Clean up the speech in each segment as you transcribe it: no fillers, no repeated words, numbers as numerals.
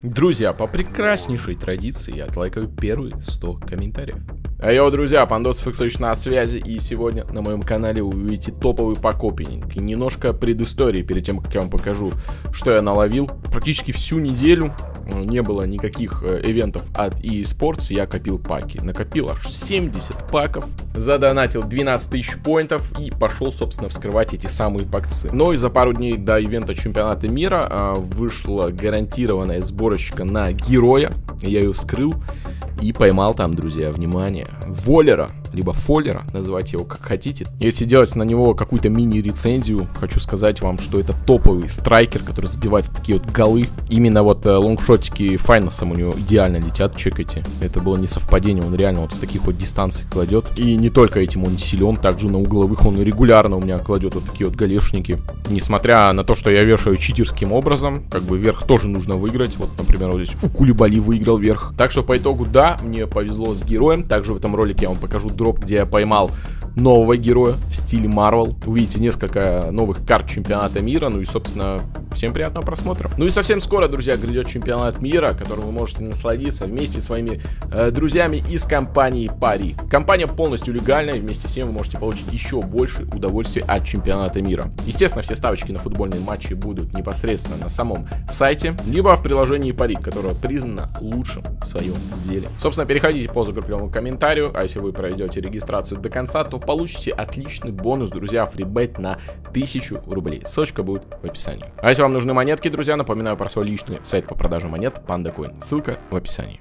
Друзья, по прекраснейшей традиции я отлайкаю первые 100 комментариев. Йоу, друзья, Пандосов Иксович на связи, и сегодня на моем канале вы увидите топовый пак-опенинг и немножко предыстории перед тем, как я вам покажу, что я наловил. Практически всю неделю не было никаких ивентов от EA Sports, я копил паки. Накопил аж 70 паков, задонатил 12 тысяч поинтов и пошел, собственно, вскрывать эти самые пакцы. Но и за пару дней до ивента чемпионата мира вышла гарантированная сборочка на героя. Я ее вскрыл и поймал там, друзья, внимание, Воллера, либо Фоллера, называйте его как хотите. Если делать на него какую-то мини-рецензию, хочу сказать вам, что это топовый страйкер, который забивает такие вот голы. Именно вот лонгшотики Файносом у него идеально летят, чекайте. Это было не совпадение, он реально вот с таких вот дистанций кладет. И не только этим он силен, также на угловых он регулярно у меня кладет вот такие вот голешники. Несмотря на то, что я вешаю читерским образом, как бы верх тоже нужно выиграть. Вот, например, вот здесь у Кулибали выиграл верх. Так что по итогу, да, мне повезло с героем. Также в этом ролике я вам покажу дроп, где я поймал нового героя в стиле Marvel. Увидите несколько новых карт чемпионата мира. Ну и, собственно, всем приятного просмотра. Ну и совсем скоро, друзья, грядет чемпионат мира, которым вы можете насладиться вместе с своими друзьями из компании Пари. Компания полностью легальная, и вместе с ним вы можете получить еще больше удовольствия от чемпионата мира. Естественно, все ставочки на футбольные матчи будут непосредственно на самом сайте, либо в приложении Пари, которое признано лучшим в своем деле. Собственно, переходите по закрепленному комментарию, а если вы пройдете регистрацию до конца, то получите отличный бонус, друзья, фрибет на 1000 рублей. Ссылочка будет в описании. А если вам нужны монетки, друзья, напоминаю про свой личный сайт по продаже монет PandaCoin. Ссылка в описании.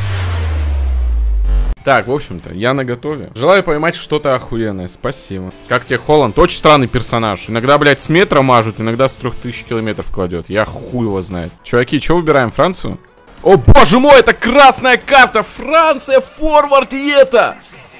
Так, в общем-то, я наготове. Желаю поймать что-то охуенное, спасибо. Как тебе Холланд? Очень странный персонаж. Иногда, блядь, с метра мажет, иногда с 3000 километров кладет. Я хуй его знает. Чуваки, что выбираем? Францию? О, боже мой, это красная карта! Франция, форвард и это!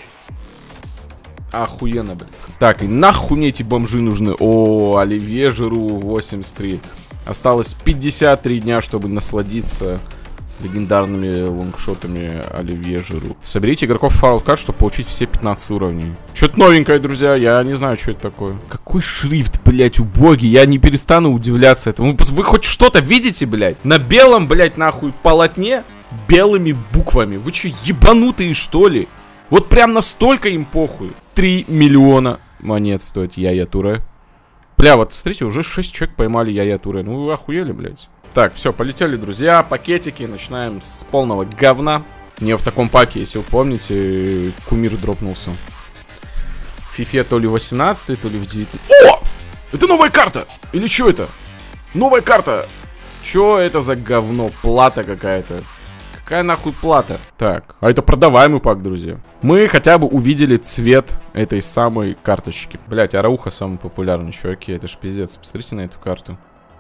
Охуенно, блядь. Так, и нахуй мне эти бомжи нужны? О, Оливье Жиру 83. Осталось 53 дня, чтобы насладиться легендарными лонгшотами Оливье Жиру. Соберите игроков в World Cup, чтобы получить все 15 уровней. Что-то новенькое, друзья, я не знаю, что это такое. Какой шрифт, блядь, убогий, я не перестану удивляться этому. Вы хоть что-то видите, блядь? На белом, блядь, нахуй, полотне белыми буквами. Вы что, ебанутые, что ли? Вот прям настолько им похуй. 3 миллиона монет стоит Яя Туре. Бля, вот смотрите, уже 6 человек поймали Яя Туре. Ну вы охуели, блядь. Так, все, полетели, друзья. Пакетики. Начинаем с полного говна. Не в таком паке, если вы помните, кумир дропнулся. В фифе то ли 18, то ли в 19. О! Это новая карта! Или что это? Новая карта! Что это за говно? Плата какая-то. Какая нахуй плата? Так, а это продаваемый пак, друзья. Мы хотя бы увидели цвет этой самой карточки. Блять, Арауха самый популярный, чуваки. Это ж пиздец. Посмотрите на эту карту.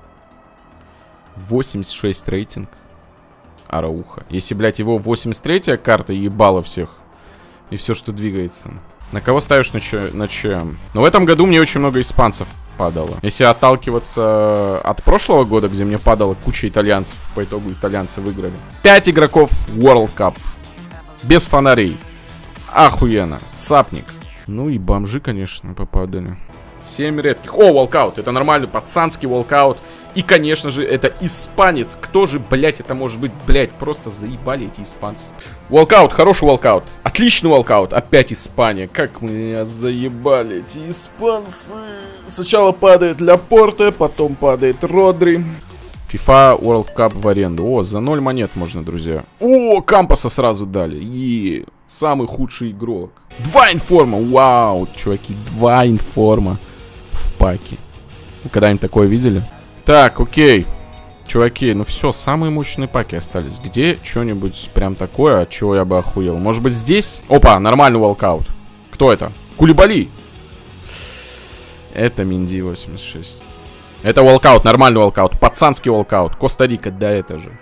86 рейтинг. Арауха. Если, блять, его 83-я карта ебала всех. И все, что двигается. На кого ставишь на ЧМ? Но в этом году мне очень много испанцев падало. Если отталкиваться от прошлого года, где мне падала куча итальянцев, по итогу итальянцы выиграли. 5 игроков World Cup. Без фонарей. Охуенно. Цапник. Ну и бомжи, конечно, попадали. 7 редких. О, волкаут. Это нормальный пацанский волкаут. И, конечно же, это испанец. Кто же, блять, это может быть, блять, просто заебали эти испанцы. Волкаут, хороший волкаут. Отличный волкаут. Опять Испания. Как меня заебали эти испанцы. Сначала падает Ляпорте, потом падает Родри. FIFA World Cup в аренду. О, за 0 монет можно, друзья. О, Кампаса сразу дали. И самый худший игрок. 2 информа. Вау, чуваки, 2 информа в паке. Вы когда-нибудь такое видели? Так, окей. Чуваки, ну все, самые мощные паки остались. Где что-нибудь прям такое, от чего я бы охуел? Может быть здесь? Опа, нормальный волкаут. Кто это? Кулибали. Это Минди 86. Это волкаут, нормальный волкаут. Пацанский волкаут. Коста-Рика, да это же.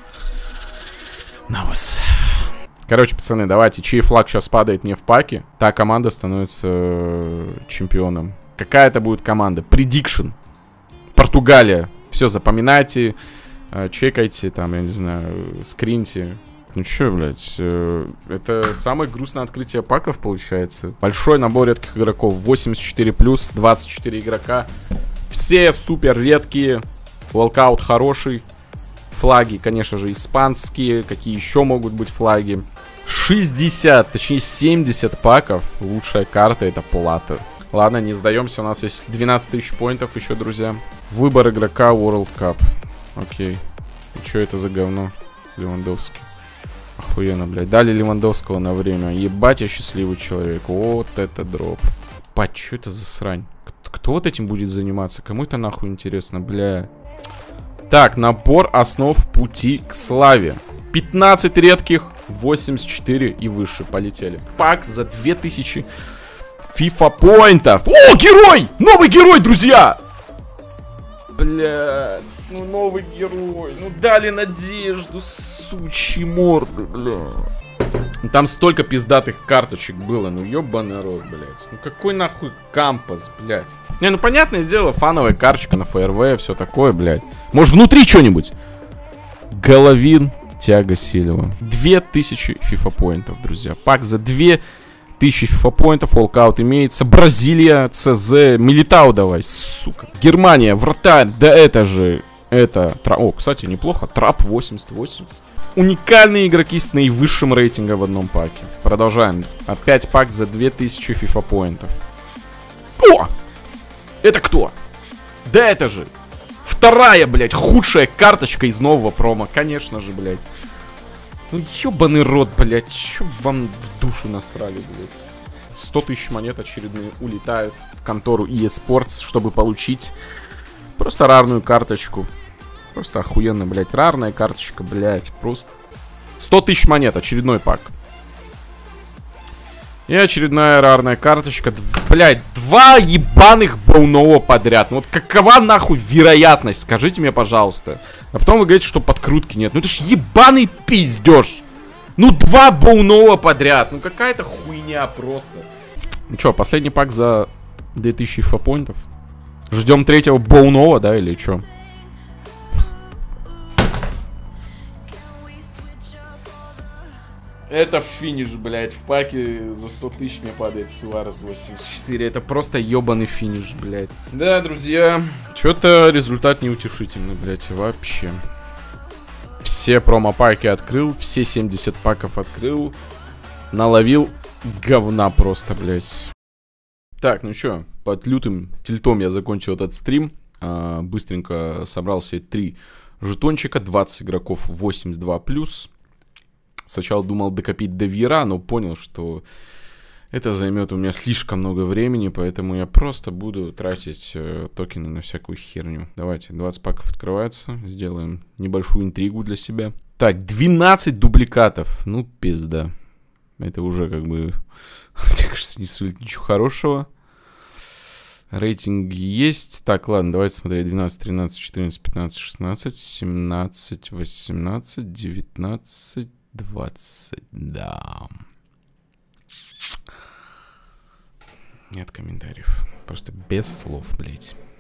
На вас. Короче, пацаны, давайте. Чей флаг сейчас падает не в паке, та команда становится чемпионом. Какая это будет команда? Prediction. Португалия. Все, запоминайте. Чекайте, там, я не знаю, скриньте. Ну чё, блядь, это самое грустное открытие паков получается. Большой набор редких игроков. 84+, 24 игрока. Все супер редкие. Волкаут хороший. флаги, конечно же, испанские. Какие еще могут быть флаги? 60, точнее 70 паков. Лучшая карта — это плата. Ладно, не сдаемся. У нас есть 12 тысяч поинтов еще, друзья. Выбор игрока World Cup. Окей. И что это за говно? Левандовский. Охуенно, блядь. Дали Левандовского на время. Ебать, я счастливый человек. Вот это дроп. Пать, что это за срань? Кто вот этим будет заниматься? Кому это нахуй интересно, бля? Так, набор основ пути к славе. 15 редких, 84 и выше. Полетели. Пак за 2000 FIFA поинтов. О, герой! Новый герой, друзья! Блядь, ну новый герой. Ну дали надежду, сучьи морды, бля. Там столько пиздатых карточек было, ну ёбаный рот, блядь. Ну какой нахуй кампас, блядь. Не, ну понятное дело, фановая карточка на ФРВ, все такое, блядь. Может внутри что-нибудь? Головин, Тиаго Сильва. 2000 FIFA поинтов, друзья. Пак за 2000 FIFA поинтов, волкаут имеется. Бразилия, ЦЗ, Милитау давай, сука. Германия, вратарь, да это же, это... О, кстати, неплохо, Трап 88. Уникальные игроки с наивысшим рейтингом в одном паке. Продолжаем. Опять пак за 2000 FIFA поинтов. О! Это кто? Да это же вторая, блядь, худшая карточка из нового промо. Конечно же, блядь. Ну ебаный рот, блядь. Чё вам в душу насрали, блядь? 100 тысяч монет очередные улетают в контору EA Sports, чтобы получить просто рарную карточку. Просто охуенно, блядь. Рарная карточка, блядь. Просто 100 тысяч монет, очередной пак. И очередная рарная карточка. Блядь, 2 ебаных боуноа подряд. Ну вот какова нахуй вероятность? Скажите мне, пожалуйста. А потом вы говорите, что подкрутки нет. Ну это ж ебаный пиздеж. Ну 2 боуноа подряд. Ну какая-то хуйня просто. Ну чё, последний пак за 2000 фапоинтов. Ждем третьего боуноа, да, или чё? Это финиш, блядь. В паке за 100 тысяч мне падает Суарес 84. Это просто ебаный финиш, блядь. Да, друзья. Чё-то результат неутешительный, блядь, вообще. Все промо-паки открыл. Все 70 паков открыл. Наловил говна просто, блядь. Так, ну чё, под лютым тильтом я закончил этот стрим. Быстренько собрал себе 3 жетончика. 20 игроков 82+. Сначала думал докопить до Вьера, но понял, что это займет у меня слишком много времени, поэтому я просто буду тратить токены на всякую херню. Давайте, 20 паков открывается, сделаем небольшую интригу для себя. Так, 12 дубликатов, ну пизда. Это уже как бы, мне кажется, не сулит ничего хорошего. Рейтинги есть. Так, ладно, давайте смотреть. 12, 13, 14, 15, 16, 17, 18, 19... 20, да. Нет комментариев. Просто без слов, блять.